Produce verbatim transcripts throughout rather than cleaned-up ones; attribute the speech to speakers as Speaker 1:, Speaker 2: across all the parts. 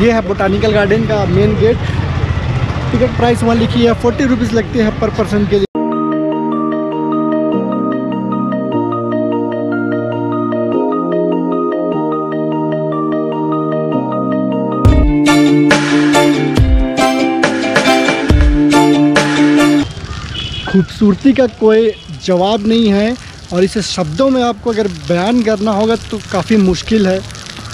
Speaker 1: ये है botanical garden का मेन गेट। टिकट प्राइस वहाँ लिखी है फोर्टी रुपीज़ लगते हैं पर पर्सन के लिए। खूबसूरती का कोई जवाब नहीं है और इसे शब्दों में आपको अगर बयान करना होगा तो काफ़ी मुश्किल है।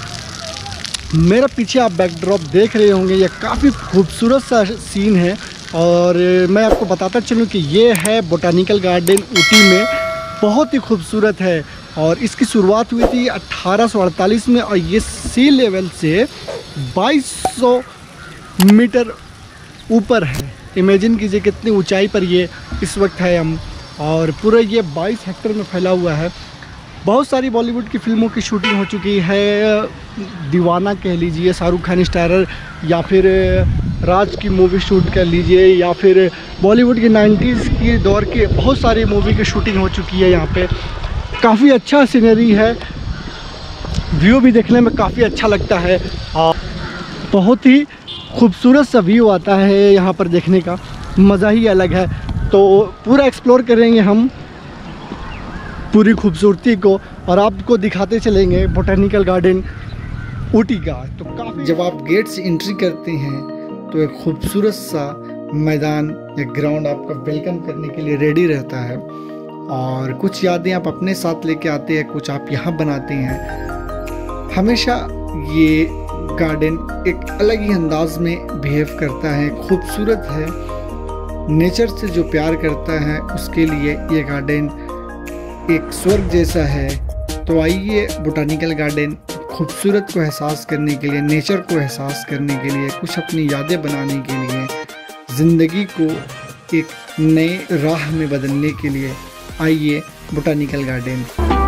Speaker 1: मेरा पीछे आप बैकड्रॉप देख रहे होंगे, यह काफ़ी खूबसूरत सा सीन है। और मैं आपको बताता चलूँ कि ये है बोटानिकल गार्डन ऊटी में, बहुत ही खूबसूरत है। और इसकी शुरुआत हुई थी अठारह सौ अड़तालीस में और ये सी लेवल से बाईस सौ मीटर ऊपर है। इमेजिन कीजिए कितनी ऊंचाई पर ये इस वक्त है हम। और पूरा ये बाईस हेक्टेयर में फैला हुआ है। बहुत सारी बॉलीवुड की फिल्मों की शूटिंग हो चुकी है। दीवाना कह लीजिए शाहरुख खान स्टारर, या फिर राज की मूवी शूट कर लीजिए, या फिर बॉलीवुड की नाइन्टीज़ की दौर के बहुत सारी मूवी की शूटिंग हो चुकी है यहाँ पे। काफ़ी अच्छा सीनरी है, व्यू भी देखने में काफ़ी अच्छा लगता है और बहुत ही खूबसूरत सा व्यू आता है यहाँ पर, देखने का मज़ा ही अलग है। तो पूरा एक्सप्लोर करेंगे हम पूरी खूबसूरती को और आपको दिखाते चलेंगे बोटानिकल गार्डन ऊटी का। तो काफ़ी जब आप गेट से एंट्री करते हैं तो एक खूबसूरत सा मैदान या ग्राउंड आपका वेलकम करने के लिए रेडी रहता है। और कुछ यादें आप अपने साथ लेके आते हैं, कुछ आप यहाँ बनाते हैं। हमेशा ये गार्डन एक अलग ही अंदाज में बिहेव करता है, खूबसूरत है। नेचर से जो प्यार करता है उसके लिए ये गार्डन एक स्वर्ग जैसा है। तो आइए बोटानिकल गार्डन खूबसूरत को एहसास करने के लिए, नेचर को एहसास करने के लिए, कुछ अपनी यादें बनाने के लिए, ज़िंदगी को एक नए राह में बदलने के लिए आइए बोटानिकल गार्डन।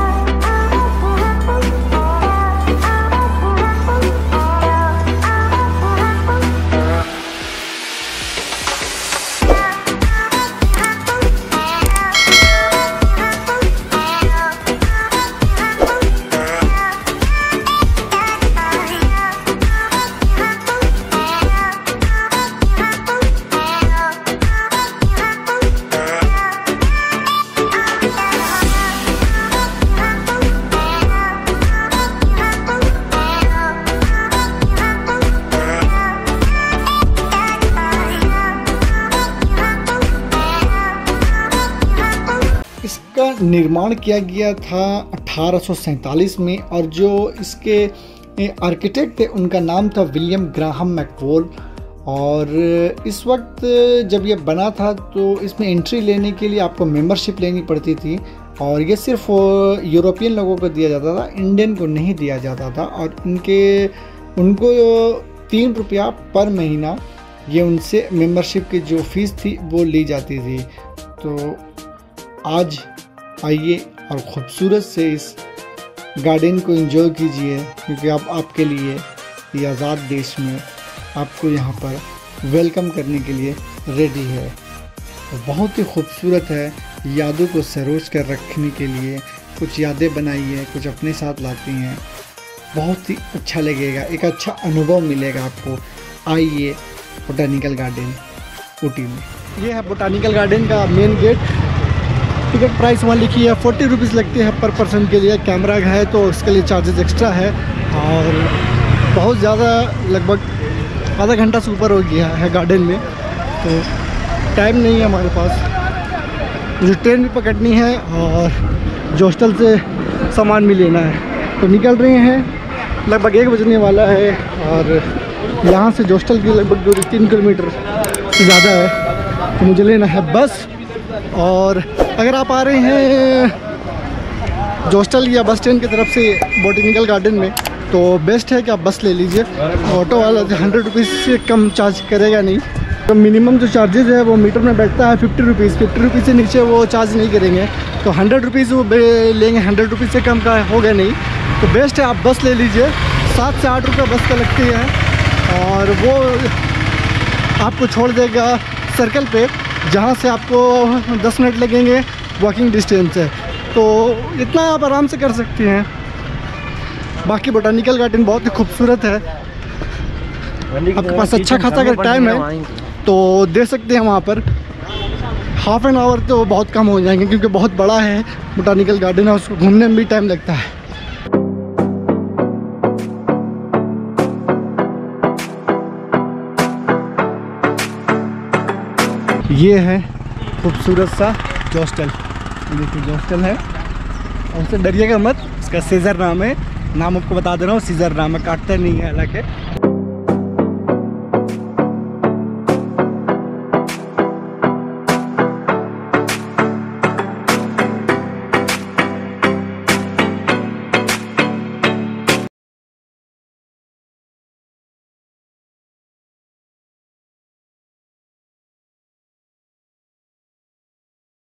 Speaker 1: इसका निर्माण किया गया था अठारह सौ सैंतालीस में और जो इसके आर्किटेक्ट थे उनका नाम था विलियम ग्राहम मैकवॉल। और इस वक्त जब ये बना था तो इसमें एंट्री लेने के लिए आपको मेंबरशिप लेनी पड़ती थी और ये सिर्फ यूरोपियन लोगों को दिया जाता था, इंडियन को नहीं दिया जाता था। और इनके उनको तीन रुपया पर महीना ये उनसे मेंबरशिप की जो फ़ीस थी वो ली जाती थी। तो आज आइए और ख़ूबसूरत से इस गार्डन को एंजॉय कीजिए, क्योंकि आप आपके लिए ये आज़ाद देश में आपको यहाँ पर वेलकम करने के लिए रेडी है। तो बहुत ही खूबसूरत है। यादों को सरोज कर रखने के लिए कुछ यादें बनाइए, कुछ अपने साथ लाती हैं, बहुत ही अच्छा लगेगा, एक अच्छा अनुभव मिलेगा आपको। आइए बोटानिकल गार्डन ऊटी में। ये है बोटानिकल गार्डन का मेन गेट। टिकट प्राइस वहाँ लिखी है फोर्टी रुपीज़ लगते हैं पर पर्सन के लिए। कैमरा है तो उसके लिए चार्जेस एक्स्ट्रा है और बहुत ज़्यादा, लगभग आधा घंटा से ऊपर हो गया है गार्डन में। तो टाइम नहीं है हमारे पास, मुझे ट्रेन भी पकड़नी है और जो हॉस्टल से सामान भी लेना है। तो निकल रहे हैं, लगभग एक बजने वाला है और यहाँ से जो हॉस्टल की लगभग दूरी तीन किलोमीटर से ज़्यादा है। तो मुझे लेना है बस। और अगर आप आ रहे हैं हॉस्टल या बस स्टैंड की तरफ से बोटानिकल गार्डन में तो बेस्ट है कि आप बस ले लीजिए। ऑटो वाला हंड्रेड रुपीज़ से कम चार्ज करेगा नहीं। तो मिनिमम जो चार्जेस है वो मीटर में बैठता है फिफ्टी रुपीज़ फिफ्टी रुपीज़ से नीचे वो चार्ज नहीं करेंगे। तो हंड्रेड रुपीज़ वो लेंगे, हंड्रेड रुपीज़ से कम का होगा नहीं। तो बेस्ट है आप बस ले लीजिए। सात से आठ रुपये बस का लगती है और वो आपको छोड़ देगा सर्कल पे, जहाँ से आपको दस मिनट लगेंगे, वॉकिंग डिस्टेंस है। तो इतना आप आराम से कर सकते हैं। बाकी बोटानिकल गार्डन बहुत ही खूबसूरत है। आपके पास अच्छा खासा अगर टाइम है तो दे सकते हैं वहाँ पर। हाफ एन आवर तो बहुत कम हो जाएंगे क्योंकि बहुत बड़ा है बोटानिकल गार्डन है, उसको घूमने में भी टाइम लगता है। ये है खूबसूरत सा जोस्टल, देखिए जोस्टल है, और उससे डरिएगा मत, इसका सीजर नाम है। नाम आपको बता दे रहा हूँ, सीजर नाम है, काटता नहीं है हालांकि।